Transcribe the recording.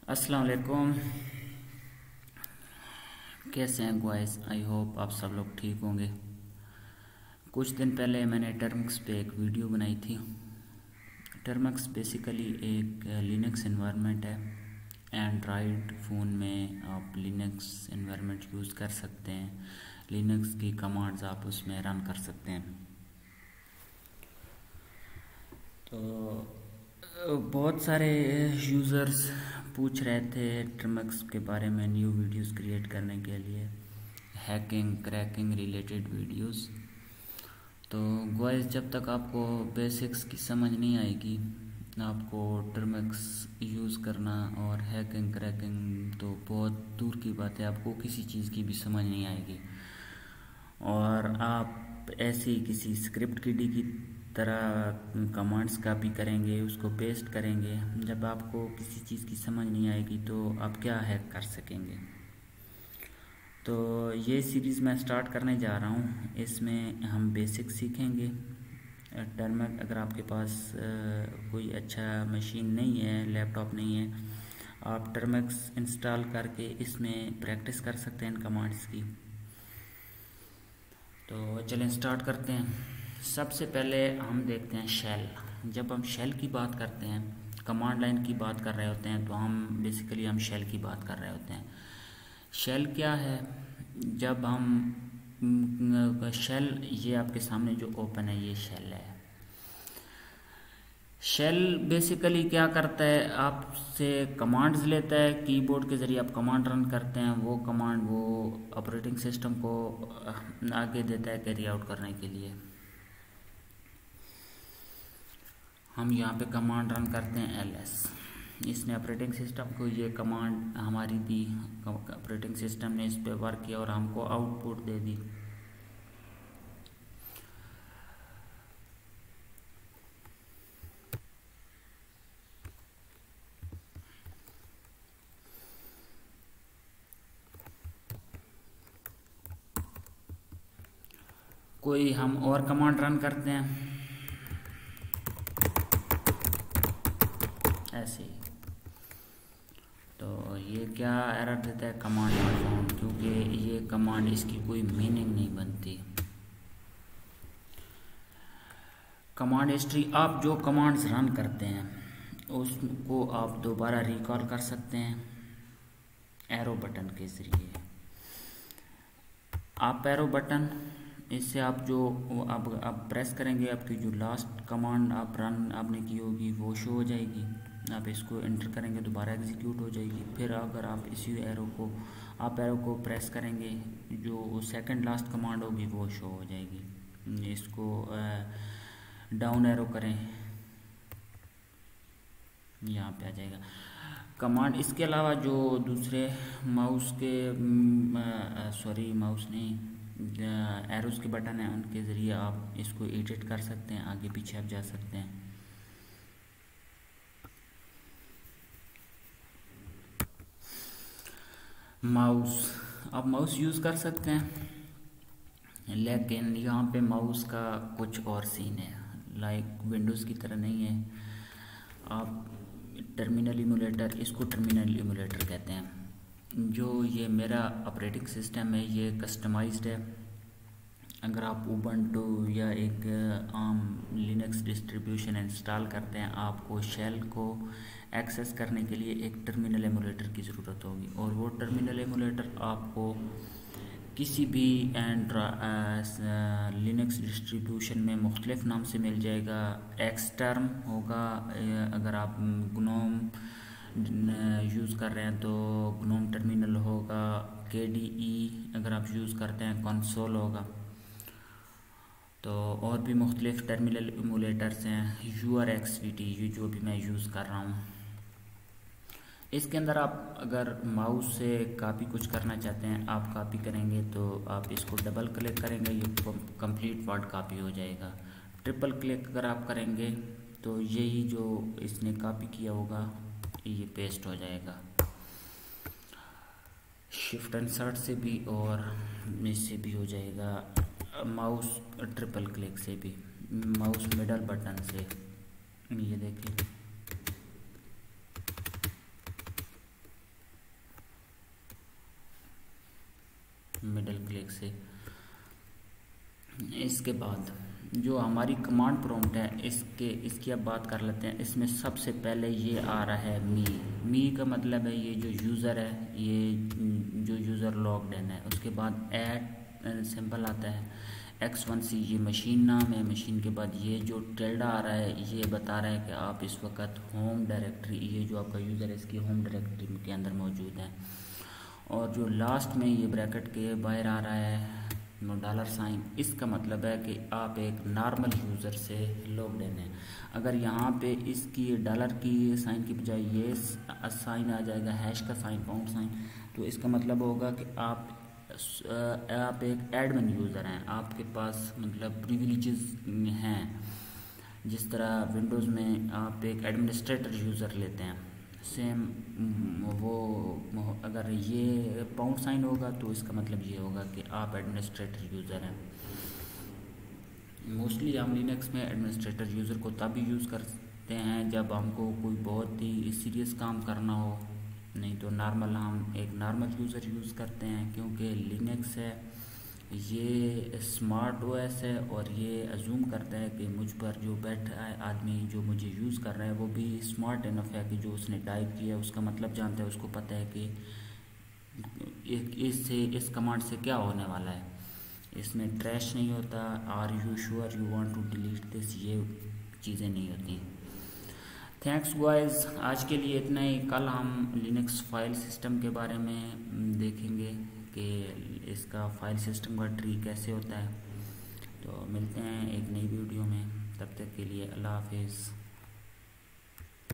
अस्सलाम वालेकुम। कैसे हैं गाइस? आई होप आप सब लोग ठीक होंगे। कुछ दिन पहले मैंने टर्म्स पे एक वीडियो बनाई थी। टर्म्स बेसिकली एक लिनक्स एनवायरनमेंट है। एंड्रॉयड फ़ोन में आप लिनक्स एनवायरनमेंट यूज़ कर सकते हैं। लिनक्स की कमांड्स आप उसमें रन कर सकते हैं। तो बहुत सारे यूज़र्स पूछ रहे थे टर्म्स के बारे में न्यू वीडियोस क्रिएट करने के लिए, हैकिंग क्रैकिंग रिलेटेड वीडियोस। तो गाइस, जब तक आपको बेसिक्स की समझ नहीं आएगी, आपको टर्म्स यूज़ करना और हैकिंग क्रैकिंग तो बहुत दूर की बात है, आपको किसी चीज़ की भी समझ नहीं आएगी। और आप ऐसी किसी स्क्रिप्ट किडी की तरह कमांड्स कॉपी करेंगे, उसको पेस्ट करेंगे। जब आपको किसी चीज़ की समझ नहीं आएगी तो आप क्या हैक कर सकेंगे। तो ये सीरीज़ मैं स्टार्ट करने जा रहा हूँ। इसमें हम बेसिक सीखेंगे। टर्म्स, अगर आपके पास कोई अच्छा मशीन नहीं है, लैपटॉप नहीं है, आप टर्म्स इंस्टॉल करके इसमें प्रैक्टिस कर सकते हैं इन कमांड्स की। तो चलें स्टार्ट करते हैं। सबसे पहले हम देखते हैं शेल। जब हम शेल की बात करते हैं, कमांड लाइन की बात कर रहे होते हैं, तो हम शेल की बात कर रहे होते हैं। शेल क्या है? जब हम शेल, ये आपके सामने जो ओपन है ये शेल है। शेल बेसिकली क्या करता है, आपसे कमांड्स लेता है, कीबोर्ड के ज़रिए आप कमांड रन करते हैं। वो कमांड वो ऑपरेटिंग सिस्टम को आगे देता है कैरी आउट करने के लिए। हम यहाँ पे कमांड रन करते हैं ls। इसने ऑपरेटिंग सिस्टम को ये कमांड हमारी दी, ऑपरेटिंग सिस्टम ने इस पर वर्क किया और हमको आउटपुट दे दी। कोई हम और कमांड रन करते हैं ऐसे ही, तो ये क्या एरर देता है, कमांड नॉट फाउंड, क्योंकि ये कमांड, इसकी कोई मीनिंग नहीं बनती। कमांड हिस्ट्री, आप जो कमांड्स रन करते हैं उसको आप दोबारा रिकॉल कर सकते हैं एरो बटन के ज़रिए। आप एरो बटन, इससे आप जो आप प्रेस करेंगे, आपकी जो लास्ट कमांड आप रन आपने की होगी वो शो हो जाएगी। आप इसको एंटर करेंगे, दोबारा एग्जीक्यूट हो जाएगी। फिर अगर आप इसी एरो को प्रेस करेंगे, जो सेकंड लास्ट कमांड होगी वो शो हो जाएगी। इसको डाउन एरो करें, यहाँ पे आ जाएगा कमांड। इसके अलावा जो दूसरे माउस के माउस नहीं, एरोज के बटन हैं, उनके ज़रिए आप इसको एडिट कर सकते हैं, आगे पीछे आप जा सकते हैं। माउस, आप माउस यूज़ कर सकते हैं, लेकिन यहाँ पे माउस का कुछ और सीन है, लाइक विंडोज़ की तरह नहीं है। आप टर्मिनल इमुलेटर, इसको टर्मिनल इमुलेटर कहते हैं। जो ये मेरा ऑपरेटिंग सिस्टम है ये कस्टमाइज्ड है। अगर आप उबंटू या एक आम लिनक्स डिस्ट्रीब्यूशन इंस्टॉल करते हैं, आपको शेल को एक्सेस करने के लिए एक टर्मिनल एमुलेटर की ज़रूरत होगी, और वो टर्मिनल एमुलेटर आपको किसी भी लिनक्स डिस्ट्रीब्यूशन में मुख्तलिफ नाम से मिल जाएगा। एक्सटर्म होगा, अगर आप ग्नोम यूज़ कर रहे हैं तो ग्नोम टर्मिनल होगा। KDE अगर आप यूज़ करते हैं कंसोल होगा। तो और भी मुख्तलिफ टर्मिनल इमुलेटर्स हैं, URXVT, ये जो भी मैं यूज़ कर रहा हूँ। इसके अंदर आप अगर माउस से कापी कुछ करना चाहते हैं, आप कापी करेंगे तो आप इसको डबल क्लिक करेंगे, ये कंप्लीट वर्ड कापी हो जाएगा। ट्रिपल क्लिक अगर आप करेंगे तो यही जो इसने कॉपी किया होगा ये पेस्ट हो जाएगा। शिफ्ट इंसर्ट से भी और इससे भी हो जाएगा, माउस ट्रिपल क्लिक से भी, माउस मिडल बटन से। ये देखिए मिडल क्लिक से। इसके बाद जो हमारी कमांड प्रॉम्प्ट है इसकी अब बात कर लेते हैं। इसमें सबसे पहले ये आ रहा है मी का मतलब है ये जो यूज़र है, ये जो यूज़र लॉग्ड इन है। उसके बाद ऐड सिंपल आता है। X1C ये मशीन नाम है। मशीन के बाद ये जो टिल्डा आ रहा है ये बता रहा है कि आप इस वक्त होम डायरेक्टरी, ये जो आपका यूज़र है इसकी होम डायरेक्टरी के अंदर मौजूद है। और जो लास्ट में ये ब्रैकेट के बाहर आ रहा है $, इसका मतलब है कि आप एक नॉर्मल यूज़र से लॉग्ड इन हैं। अगर यहाँ पे इसकी डॉलर की साइन की बजाय ये साइन आ जाएगा, हैश का साइन, पाउंड साइन, तो इसका मतलब होगा कि आप एक एडमिन यूज़र हैं, आपके पास मतलब प्रिविलेजेस हैं। जिस तरह विंडोज़ में आप एक एडमिनिस्ट्रेटर यूज़र लेते हैं, सेम वो अगर ये पाउंड साइन होगा तो इसका मतलब ये होगा कि आप एडमिनिस्ट्रेटर यूज़र हैं। मोस्टली हम लिनक्स में एडमिनिस्ट्रेटर यूज़र को तभी यूज़ करते हैं जब हमको कोई बहुत ही सीरियस काम करना हो, नहीं तो नॉर्मल हम एक नॉर्मल यूज़र यूज़ करते हैं। क्योंकि लिनक्स है ये स्मार्ट ओएस है और ये अज्यूम करता है कि मुझ पर जो बैठा है आदमी जो मुझे यूज़ कर रहा है वो भी स्मार्ट इनफ है कि जो उसने टाइप किया है उसका मतलब जानता है, उसको पता है कि इस कमांड से क्या होने वाला है। इसमें ट्रैश नहीं होता, are you sure you want to delete this, ये चीज़ें नहीं होती। थैंक्स गाइस, आज के लिए इतना ही। कल हम लिनक्स फाइल सिस्टम के बारे में देखेंगे कि इसका फाइल सिस्टम का ट्री कैसे होता है। तो मिलते हैं एक नई वीडियो में, तब तक के लिए अल्लाह हाफिज़।